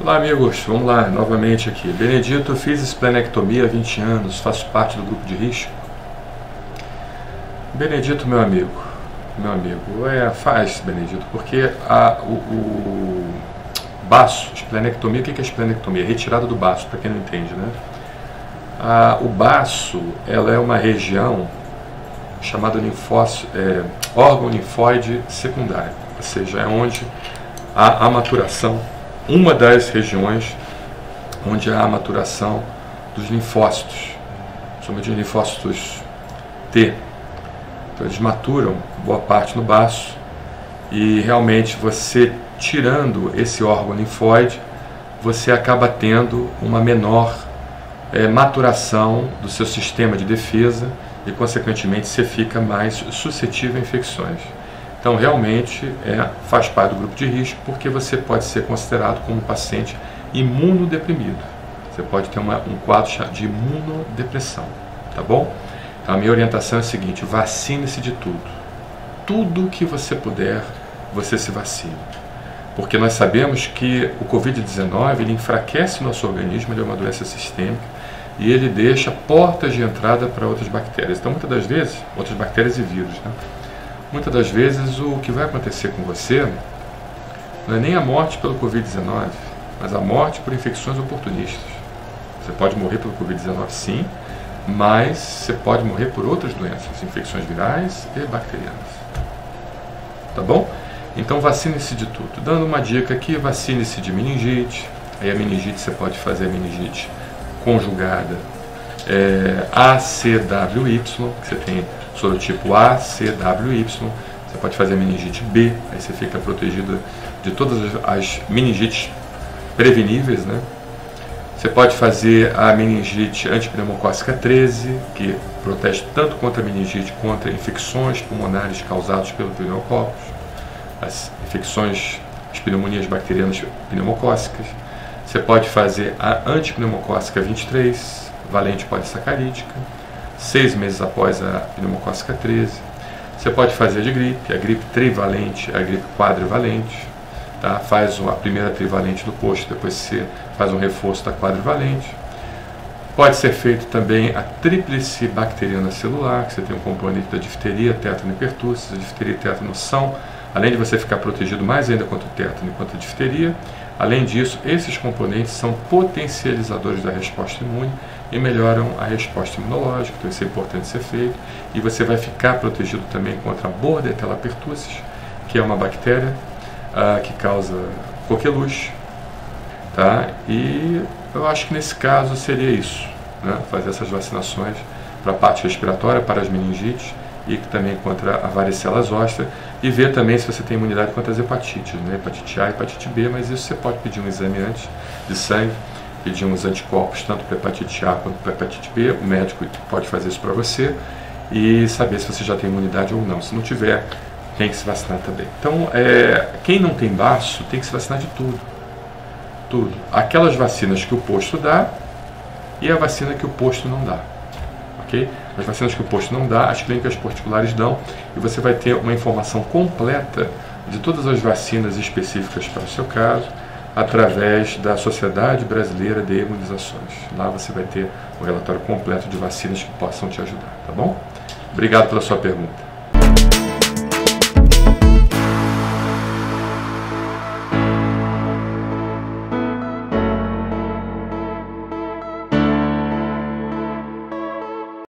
Olá amigos, vamos lá, novamente aqui. Benedito, eu fiz esplenectomia há 20 anos, faço parte do grupo de risco. Benedito, meu amigo, faz, Benedito, porque o baço, esplenectomia, o que é esplenectomia? Retirada do baço, para quem não entende, né? O baço, ela é uma região chamada órgão linfóide secundário, ou seja, é onde há a maturação, uma das regiões onde há a maturação dos linfócitos, somente os linfócitos T. Então eles maturam boa parte no baço e realmente você tirando esse órgão linfóide, você acaba tendo uma menor maturação do seu sistema de defesa e consequentemente você fica mais suscetível a infecções. Então realmente faz parte do grupo de risco porque você pode ser considerado como um paciente imunodeprimido. Você pode ter um quadro de imunodepressão, tá bom? Então a minha orientação é a seguinte: vacine-se de tudo. Tudo que você puder, você se vacine. Porque nós sabemos que o Covid-19 ele enfraquece o nosso organismo, ele é uma doença sistêmica e ele deixa portas de entrada para outras bactérias. Então muitas das vezes, outras bactérias e vírus, né? Muitas das vezes o que vai acontecer com você não é nem a morte pelo Covid-19, mas a morte por infecções oportunistas. Você pode morrer pelo Covid-19 sim, mas você pode morrer por outras doenças, infecções virais e bacterianas. Tá bom? Então vacine-se de tudo. Dando uma dica aqui, vacine-se de meningite. Aí a meningite você pode fazer a meningite conjugada ACWY, que você tem sorotipo A, C, W, Y. Você pode fazer a meningite B, aí você fica protegido de todas as meningites preveníveis, né? Você pode fazer a meningite antipneumocócica 13, que protege tanto contra a meningite contra infecções pulmonares causadas pelo pneumococcus, as infecções, as pneumonias bacterianas pneumocócicas. Você pode fazer a antipneumocócica 23, valente polisacarídica, 6 meses após a pneumocócica 13. Você pode fazer de gripe, a gripe trivalente, a gripe quadrivalente, tá? Faz a primeira trivalente do posto, depois você faz um reforço da quadrivalente. Pode ser feito também a tríplice bacteriana celular, que você tem um componente da difteria, tétano e pertussis. A difteria e tétano são, além de você ficar protegido mais ainda contra o tétano e contra a difteria, além disso, esses componentes são potencializadores da resposta imune e melhoram a resposta imunológica, então isso é importante ser feito. E você vai ficar protegido também contra a Bordetella pertussis, que é uma bactéria que causa coqueluche, tá? E eu acho que nesse caso seria isso, né? Fazer essas vacinações para a parte respiratória, para as meningites e também contra a varicela zoster, e ver também se você tem imunidade contra as hepatites, né? Hepatite A e hepatite B, mas isso você pode pedir um exame antes de sangue, pedir uns anticorpos tanto para hepatite A quanto para hepatite B, o médico pode fazer isso para você e saber se você já tem imunidade ou não. Se não tiver, tem que se vacinar também. Então, quem não tem baço tem que se vacinar de tudo. Tudo. Aquelas vacinas que o posto dá e a vacina que o posto não dá. Ok? As vacinas que o posto não dá, as clínicas particulares dão, e você vai ter uma informação completa de todas as vacinas específicas para o seu caso, através da Sociedade Brasileira de Imunizações. Lá você vai ter o relatório completo de vacinas que possam te ajudar, tá bom? Obrigado pela sua pergunta.